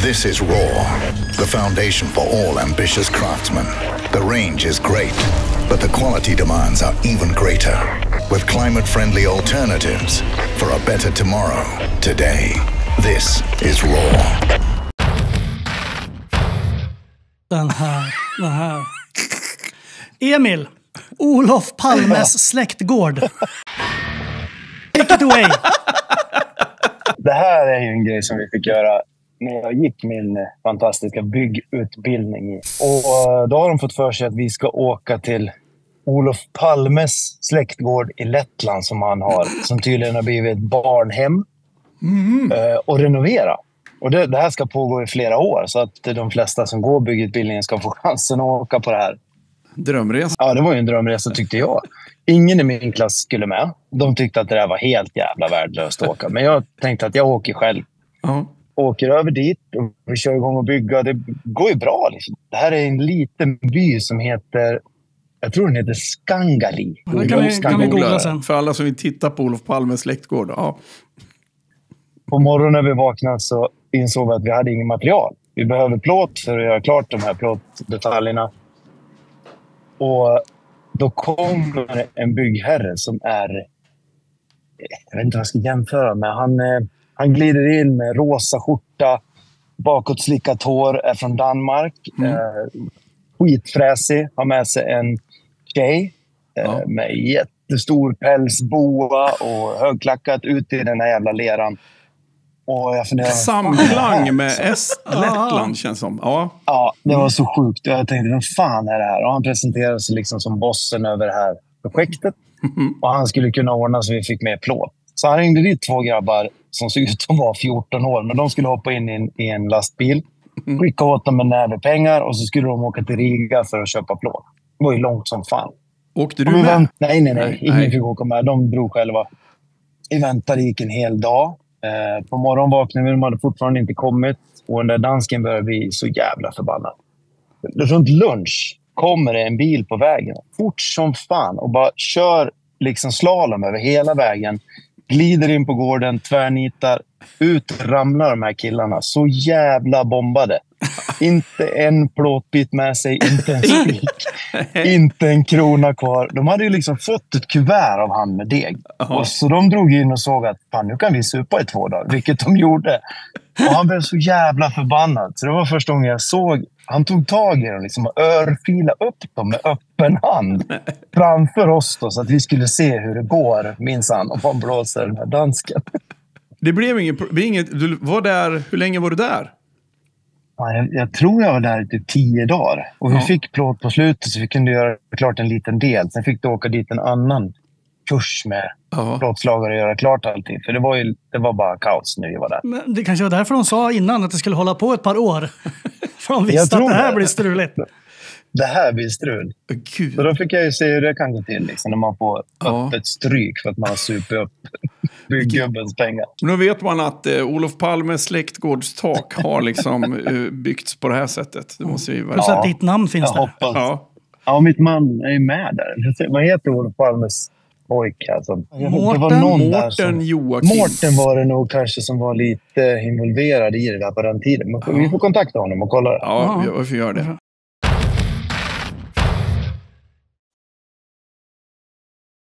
This is Raw, the foundation for all ambitious craftsmen. The range is great, but the quality demands are even greater. With climate-friendly alternatives for a better tomorrow, today. This is Raw. Den här. Emil, Olof Palmes släktgård. Take it away. Det här är ju en grej som vi fick göra när jag gick min fantastiska byggutbildning. Och då har de fått för sig att vi ska åka till Olof Palmes släktgård i Lettland som han har. Som tydligen har blivit ett barnhem. Och renovera. Och det här ska pågå i flera år så att de flesta som går byggutbildningen ska få chansen att åka på det här. Drömresa. Ja, det var ju en drömresa tyckte jag. Ingen i min klass skulle med. De tyckte att det där var helt jävla värdelöst att åka. Men jag tänkte att jag åker själv. Åker över dit och vi kör igång och bygga. Det går ju bra liksom. Det här är en liten by som heter... Jag tror den heter Skangali. Kan vi googla sen. För alla som vill titta på Olof Palmes släktgård. Ja. På morgonen när vi vaknade så insåg vi att vi hade ingen material. Vi behöver plåt för att göra klart de här plåtdetaljerna. Och då kommer en byggherre som är... Jag vet inte vad jag ska jämföra med. Han glider in med rosa skjorta, bakåtslickat hår, är från Danmark. Skitfräsig, har med sig en tjej med jättestor pälsboa och högklackat ut i den här jävla leran. Och jag funderar... Samklang med Lettland känns som. Ja, det var så sjukt. Jag tänkte, vad fan är det här? Och han presenterade sig liksom som bossen över det här projektet. Och han skulle kunna ordna så vi fick med plåt. Så han ringde dit 2 grabbar som såg ut att vara 14 år. Men de skulle hoppa in i en lastbil. Skicka åt dem en näve pengar. Och så skulle de åka till Riga för att köpa plåt. Det var ju långt som fan. Åkte du med? Nej. Ingen fick åka med. De drog själva. Vi väntade, gick en hel dag. På morgonen vaknade vi, de hade fortfarande inte kommit. Och den där dansken började bli så jävla förbannad. Runt lunch kommer det en bil på vägen. Fort som fan. Och bara kör liksom slalom över hela vägen. Glider in på gården, tvärnitar. Ut ramlar de här killarna. Så jävla bombade. Inte en plåtbit med sig, inte en spik. Inte en krona kvar. De hade ju liksom fått ett kuvert av han med deg. Och så de drog in och såg att fan, nu kan vi supa i 2 dagar. Vilket de gjorde. Och han blev så jävla förbannad. Så det var första gången jag såg. Han tog tag i dem liksom och örfilade upp dem med öppen hand. Framför oss då, så att vi skulle se hur det går, minsann. Och man blåser den här dansken. Det blev inget... Du var där... Hur länge var du där? Ja, jag tror jag var där i typ 10 dagar. Och vi fick plåt på slutet så vi kunde göra klart en liten del. Sen fick du åka dit en annan kurs med plåtslagare och göra klart allting. För det var bara kaos när vi var där. Men det kanske var därför de sa innan att det skulle hålla på ett par år. För de visste att det här blir struligt. Det här blir strul. Gud. Så då fick jag ju se hur det kan gå till. Liksom, när man får öppet stryk för att man har supit upp bygggubbens pengar. Nu vet man att Olof Palmes släktgårdstak har liksom byggts på det här sättet. Det måste vi Plus att ditt namn finns där. Ja, mitt man är ju med där. Vad heter Olof Palmes pojk? Alltså? Mårten Joakim. Mårten var det nog kanske som var lite involverad i det där på den tiden. Men vi får kontakta honom och kolla det. Ja, vi får göra det.